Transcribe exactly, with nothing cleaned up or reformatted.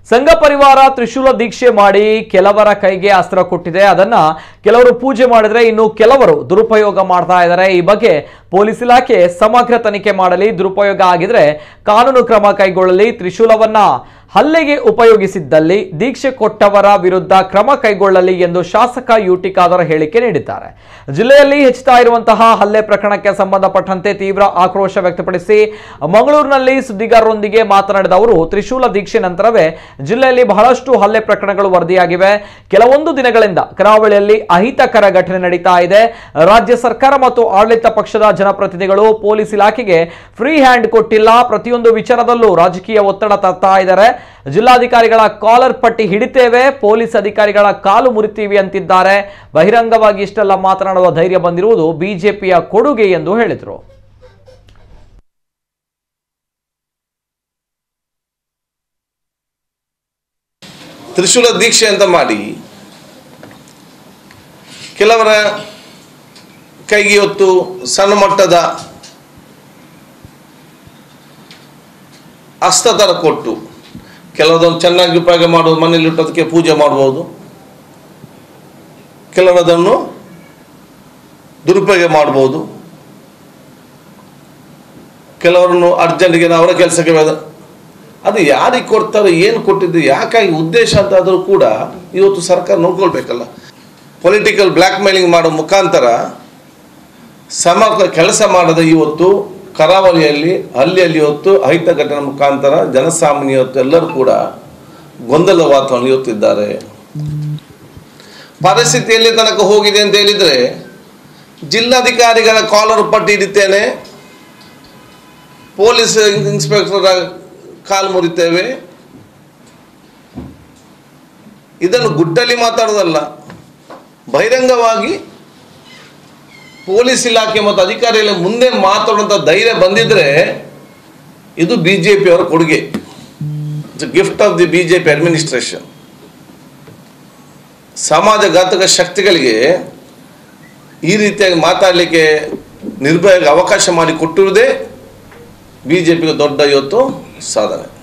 ಸಂಘ ಪರಿವಾರ ತ್ರಿಶೂಲ ದೀಕ್ಷೆ ಮಾಡಿ ಕೆಲವರ ಕೈಗೆ ಅಸ್ತ್ರ ಕೊಟ್ಟಿದೆ. ಅದನ್ನ ಕೆಲವರು ಪೂಜೆ ಮಾಡಿದ್ರೆ ಇನ್ನು ಕೆಲವರು ದುರುಪಯೋಗ ಮಾಡ್ತಾ ಇದ್ದಾರೆ. ಈ ಬಗ್ಗೆ ಪೊಲೀಸ್ ಇಲಾಖೆ ಸಮಗ್ರ ತನಿಖೆ ಮಾಡಲಿ, ದುರುಪಯೋಗ ಆಗಿದ್ರೆ ಕಾನೂನು ಕ್ರಮ ಕೈಗೊಳ್ಳಲಿ. ತ್ರಿಶೂಲವನ್ನ ಹಲ್ಲೆಗೆ ಉಪಯೋಗಿಸಿದ್ದಲ್ಲಿ ದೀಕ್ಷೆ ಕೊಟ್ಟವರ ವಿರುದ್ಧ ಕ್ರಮ ಕೈಗೊಳ್ಳಲಿ ಎಂದು ಶಾಸಕ ಯುಟಿ ಖಾದರ್ ಹೇಳಿಕೆ ನೀಡಿದ್ದಾರೆ. ಜಿಲ್ಲೆಯಲ್ಲಿ ಹೆಚ್ಚುತ್ತಾ ಇರುವಂತಹ ಹಲ್ಲೆ ಪ್ರಕರಣಕ್ಕೆ ಸಂಬಂಧಪಟ್ಟಂತೆ ತೀವ್ರ ಆಕ್ರೋಶ ವ್ಯಕ್ತಪಡಿಸಿ ಮಂಗಳೂರಿನಲ್ಲಿ ಸುದ್ದಿಗಾರರೊಂದಿಗೆ ಮಾತನಾಡಿದ ಅವರು, ತ್ರಿಶೂಲ ದೀಕ್ಷೆ ನಂತರವೇ ಜಿಲ್ಲೆಯಲ್ಲಿ ಬಹಳಷ್ಟು ಹಲ್ಲೆ ಪ್ರಕರಣಗಳು ವರದಿಯಾಗಿವೆ. ಕೆಲವೊಂದು ದಿನಗಳಿಂದ ಕರಾವಳಿಯಲ್ಲಿ ಅಹಿತಕರ ಘಟನೆ ನಡೀತಾ ಇದೆ. ರಾಜ್ಯ ಸರ್ಕಾರ ಮತ್ತು ಆಡಳಿತ ಪಕ್ಷದ ಜನಪ್ರತಿನಿಧಿಗಳು ಪೊಲೀಸ್ ಇಲಾಖೆಗೆ ಫ್ರೀ ಹ್ಯಾಂಡ್ ಕೊಟ್ಟಿಲ್ಲ. ಪ್ರತಿಯೊಂದು ವಿಚಾರದಲ್ಲೂ ರಾಜಕೀಯ ಒತ್ತಡ ತರ್ತಾ ಇದ್ದಾರೆ. ಜಿಲ್ಲಾಧಿಕಾರಿಗಳ ಕಾಲರ್ ಪಟ್ಟಿ ಹಿಡಿತೇವೆ, ಪೊಲೀಸ್ ಅಧಿಕಾರಿಗಳ ಕಾಲು ಮುರಿತೀವಿ ಅಂತಿದ್ದಾರೆ. ಬಹಿರಂಗವಾಗಿ ಇಷ್ಟೆಲ್ಲ ಮಾತನಾಡುವ ಧೈರ್ಯ ಬಂದಿರುವುದು ಬಿಜೆಪಿಯ ಕೊಡುಗೆ ಎಂದು ಹೇಳಿದರು. ತ್ರಿಶೂಲ ದೀಕ್ಷೆ ಅಂತ ಮಾಡಿ ಕೆಲವರ ಕೈಗೆ ಹೊತ್ತು ಸಣ್ಣ ಮಟ್ಟದ ಅಸ್ತ್ರ ಕೊಟ್ಟು ಕೆಲವೊಂದು ಚೆನ್ನಾಗಿ ಉಪಯೋಗ ಮಾಡುವುದು, ಮನೆಯಲ್ಲಿ ಇಟ್ಟದಕ್ಕೆ ಪೂಜೆ ಮಾಡಬಹುದು, ಕೆಲವರದನ್ನು ದುರುಪಯೋಗ ಮಾಡಬಹುದು, ಕೆಲವರನ್ನು ಅರ್ಜೆಂಟ್ಗೆ ಅವರ ಕೆಲಸಕ್ಕೆ ಅದು ಯಾರಿಗೆ ಕೊಡ್ತಾರೆ, ಏನು ಕೊಟ್ಟಿದ್ದು, ಯಾಕಾಗಿ ಉದ್ದೇಶ ಅಂತ ಆದರೂ ಕೂಡ ಇವತ್ತು ಸರ್ಕಾರ ನೋಡ್ಕೊಳ್ಬೇಕಲ್ಲ. ಪೊಲಿಟಿಕಲ್ ಬ್ಲ್ಯಾಕ್ ಮೇಲಿಂಗ್ ಮಾಡೋ ಮುಖಾಂತರ ಸಮಗ್ರ ಕೆಲಸ ಮಾಡದ ಇವತ್ತು ಕರಾವಳಿಯಲ್ಲಿ ಹಳ್ಳಿಯಲ್ಲಿ ಹೊತ್ತು ಅಹಿತ ಘಟನೆ ಮುಖಾಂತರ ಜನಸಾಮಾನ್ಯ ಹೊತ್ತು ಎಲ್ಲರೂ ಕೂಡ ಗೊಂದಲ ವಾತಾವರಣ ಇವತ್ತಿದ್ದಾರೆ. ಪರಿಸ್ಥಿತಿಯಲ್ಲಿ ತನಕ ಹೋಗಿದೆ ಅಂತ ಹೇಳಿದ್ರೆ ಜಿಲ್ಲಾಧಿಕಾರಿಗಳ ಕಾಲರ್ ಪಟ್ಟಿ ಹಿಡಿತೇನೆ, ಪೊಲೀಸ್ ಇನ್ಸ್ಪೆಕ್ಟರ್ ಕಾಲು ಮುರಿತೇವೆ. ಇದನ್ನು ಗುಡ್ಡಲ್ಲಿ ಮಾತಾಡೋದಲ್ಲ, ಬಹಿರಂಗವಾಗಿ ಪೊಲೀಸ್ ಇಲಾಖೆ ಮತ್ತು ಅಧಿಕಾರಿಗಳ ಮುಂದೆ ಮಾತಾಡುವಂಥ ಧೈರ್ಯ ಬಂದಿದ್ರೆ ಇದು ಬಿಜೆಪಿ ಅವರ ಕೊಡುಗೆ. It's gift of the BJP administration. ಸಮಾಜಘಾತಕ ಶಕ್ತಿಗಳಿಗೆ ಈ ರೀತಿಯಾಗಿ ಮಾತಾಡಲಿಕ್ಕೆ ನಿರ್ಭಯ ಅವಕಾಶ ಮಾಡಿ ಕೊಟ್ಟಿರುವುದೇ ಬಿಜೆಪಿಗೆ ದೊಡ್ಡ ಇವತ್ತು ಸಾಧನೆ.